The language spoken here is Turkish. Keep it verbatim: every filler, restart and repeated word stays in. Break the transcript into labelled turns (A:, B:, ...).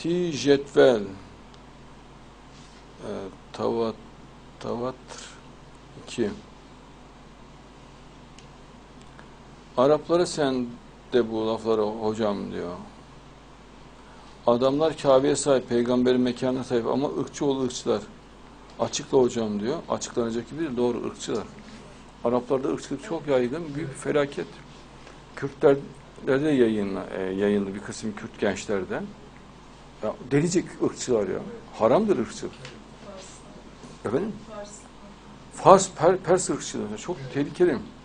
A: Ti cetvel e, tavat tavatr iki. Araplara sen de bu lafları hocam diyor. Adamlar Kabe'ye sahip, peygamberin mekanına sahip ama ırkçı oğlu ırkçılar. Açıkla hocam diyor. Açıklanacak gibi değil, doğru ırkçılar. Araplarda ırkçılık çok yaygın, büyük bir felaket. Kürtlerde de yayınlı, e, yayınlı bir kısım Kürt gençlerden. Ya, delice ırkçılar ya. Haramdır ırkçılık. Efendim? Fars, per, Pers ırkçılığı. Çok tehlikeli.